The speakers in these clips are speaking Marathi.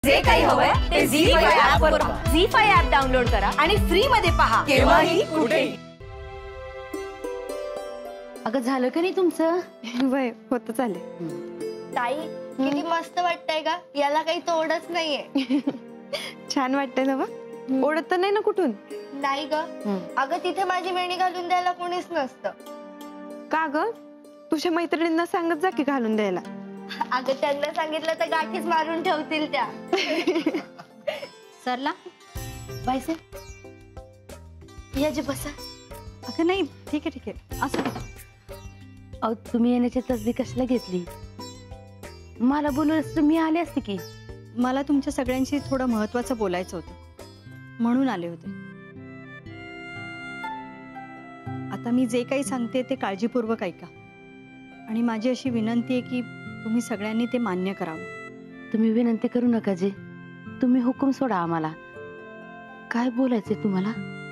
जे काही हवंय ते झी ॲप वर पहा. झी5 ॲप डाउनलोड करा आणि फ्री मध्ये पहा केव्हाही कुठेही. अगं झालं का नाही तुमचं? वय होत चाले. ताई किती मस्त वाटतंय का? याला काही तोडच नाहीये. छान वाटतंय ना? ओढत तर नाही ना कुठून? नाही ग. अगं तिथे माझी वेणी घालून द्यायला कोणीच नसतं. का ग? तुझ्या मैत्रिणींना सांगत जा की घालून द्यायला. अगं त्यांना सांगितलं तर गाठीच मारून ठेवतील त्या. सरला बायसे या जे बसा. अगं नाही ठीक आहे असं. अहो तुम्ही येण्याची तसदी कशाला घेतली? मला बोलूनच तुम्ही आले असते की. मला तुमच्या सगळ्यांशी थोडं महत्त्वाचं बोलायचं होतं म्हणून आले होते. आता मी जे काही सांगते ते काळजीपूर्वक ऐका आणि माझी अशी विनंती आहे की तुम्ही सगळ्यांनी ते मान्य करावं. तुम्ही विनंती करू नका जे. तुम्ही हुकूम सोडा आम्हाला. काय बोलायचंय तुम्हाला?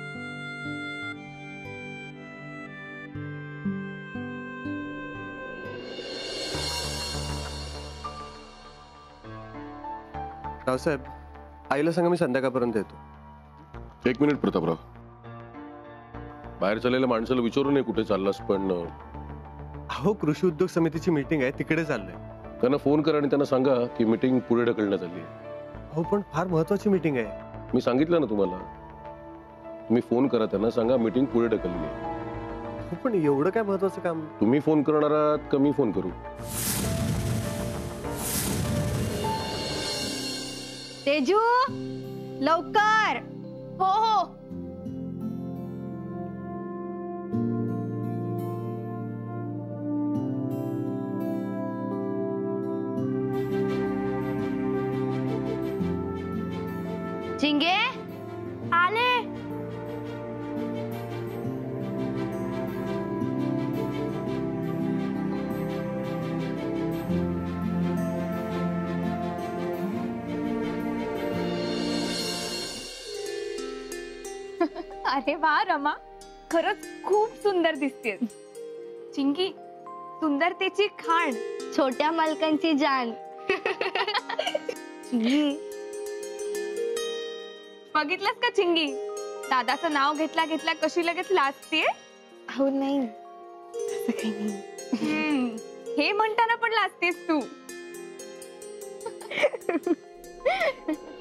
रावसाहेब आईला सांगा मी संध्याकाळपर्यंत येतो. 1 मिनिट प्रतापराव. बाहेर चाललेल्या माणसाला विचारू नये कुठे चाललास, पण अहो कृषी उद्योग समितीची मीटिंग आहे तिकडे चाललंय. त्यांना फोन करा आणि त्यांना सांगा की मीटिंग पुढे ढकलण्यात आली आहे. हो पण फार महत्वाची मीटिंग आहे. मी सांगितलं ना तुम्हाला. तुम्ही फोन करा त्यांना सांगा मीटिंग पुढे ढकलली आहे. हो पण एवढं काय महत्वाचं काम? तुम्ही फोन करणार आहात का मी फोन करू? तेजू लवकर. हो हो. चिंगे आले. अरे वा रमा, खरंच खूप सुंदर दिसतेस. चिंगी सुंदरतेची खाण, छोट्या मालकांची जाण. चिंगी बघितलंस का चिंगी? दादाचं नाव घेतल्या घेतल्या कशी लगेच लाजते. हो नाही असं काही नाही. हे म्हणताना पण लाजतेस तू.